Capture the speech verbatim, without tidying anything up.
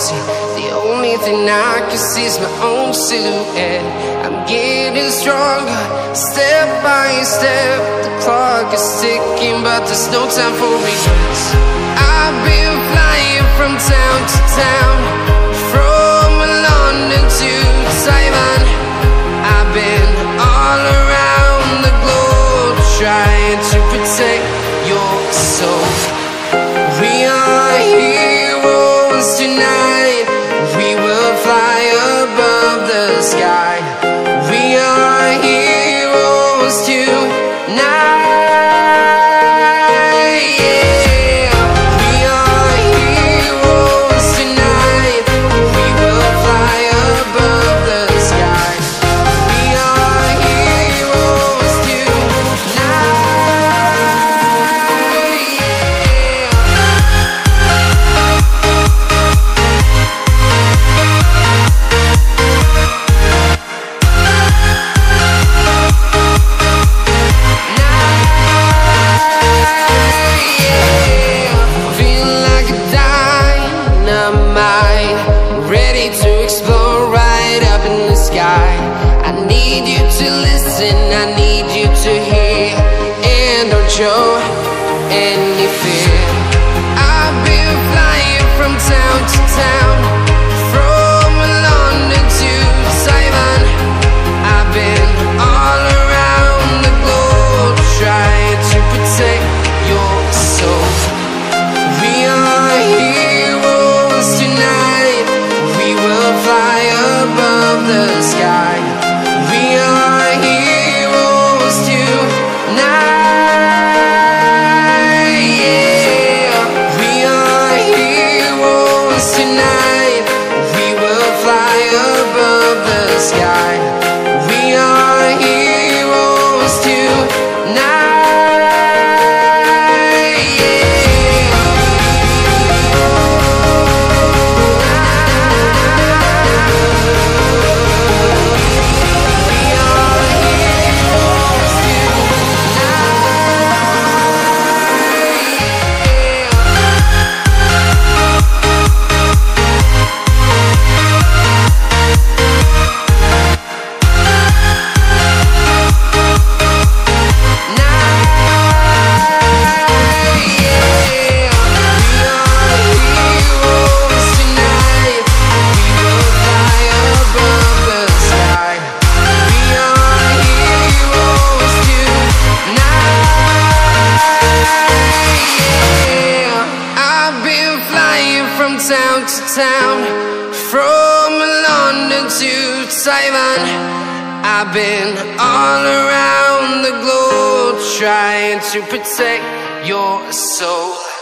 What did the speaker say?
empty. The only thing I can see is my own silhouette. I'm getting stronger, step by step. The clock is ticking, but there's no time for regrets. I've been flying from town to town, from London to Taiwan. I've been all around the globe, trying to protect your soul. We are heroes tonight. We will fly above the sky. We are heroes tonight. Show any fear. I've been flying from town to town, from London to Taiwan. I've been all around the globe, trying to protect your soul. We are heroes tonight. We will fly above the sky. We are heroes tonight. Town to town, from London to Taiwan. I've been all around the globe, trying to protect your soul.